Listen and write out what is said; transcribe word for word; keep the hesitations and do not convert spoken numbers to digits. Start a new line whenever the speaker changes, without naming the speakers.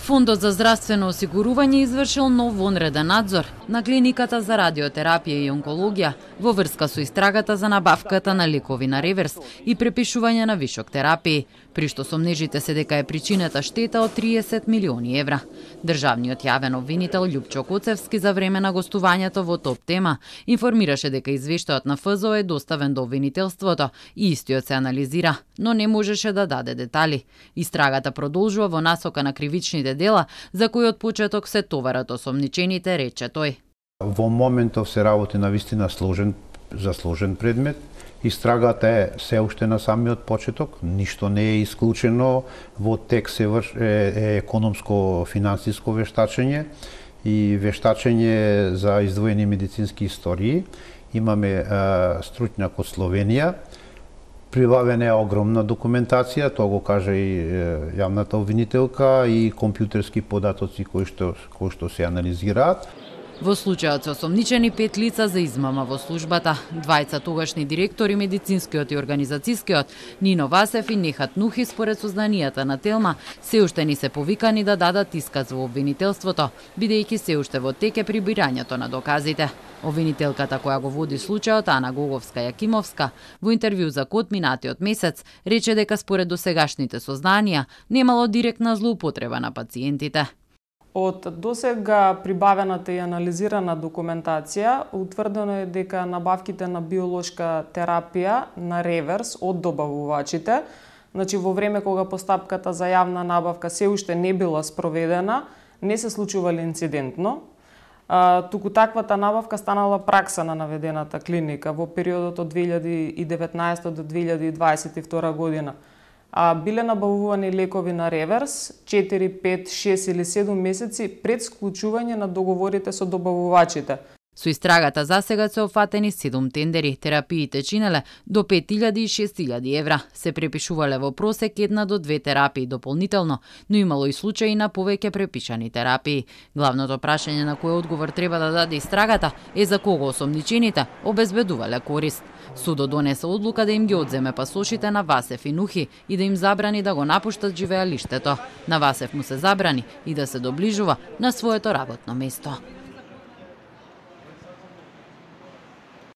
Фондот за здравствено осигурување извршил нов вонреден надзор на клиниката за радиотерапија и онкологија во врска со истрагата за набавката на лекови на реверс и препишување на вишок терапии, при што сомнежите се дека е причинета штета од триесет милиони евра. Државниот јавен обвинител Љупчо Коцевски за време на гостувањето во Топ тема информираше дека извештајот на Ф З О е доставен до обвинителството и истиот се анализира, но не можеше да даде детали. Истрагата продолжува во насока на кривичните дела за кои од почеток се товарат осомничените, рече тој.
Во моментов се работи на вистина сложен, за сложен предмет. Истрагата е се уште на самиот почеток, ништо не е исклучено, во тек се врш, е, е економско-финансиско вештачење и вештачење за издвоени медицински истории. Имаме е, стручњак од Словенија. Прибавена е огромна документација, тоа го кажа и е, јавната обвинителка, и компјутерски податоци кои што, кои што се анализираат.
Во случајот се осомничени пет лица за измама во службата. Двајца тогашни директори, медицинскиот и организацијскиот, Нино Васев и Нехат Нухи, според сознанијата на Телма, се уште ни се повикани да дадат исказ во обвинителството, бидејќи се уште во тек е прибирањето на доказите. Обвинителката која го води случајот, Ана Гоговска-Јакимовска, во интервју за Код минатиот месец, рече дека според досегашните сознанија немало директна злоупотреба на пациентите.
Од досега прибавената и анализирана документација, утврдено е дека набавките на биолошка терапија на реверс од добавувачите, значи во време кога постапката за јавна набавка се уште не била спроведена, не се случували инцидентно. А, туку таквата набавка станала пракса на наведената клиника во периодот од две илјади и деветнаесета до две илјади и дваесет и втора година. А биле набавувани лекови на реверс четири, пет, шест или седум месеци пред склучување на договорите со добавувачите.
Со истрагата засега се офатени седум тендери, терапиите чинеле до пет илјади и шест илјади евра. Се препишувале во просек една до две терапии дополнително, но имало и случаи на повеќе препишани терапии. Главното прашање на кој одговор треба да даде истрагата е за кого осомничените обезбедувале корист. Судот донесе одлука да им ги одземе пасошите на Васев и Нухи и да им забрани да го напуштат живеалиштето. На Васев му се забрани и да се доближува на своето работно место.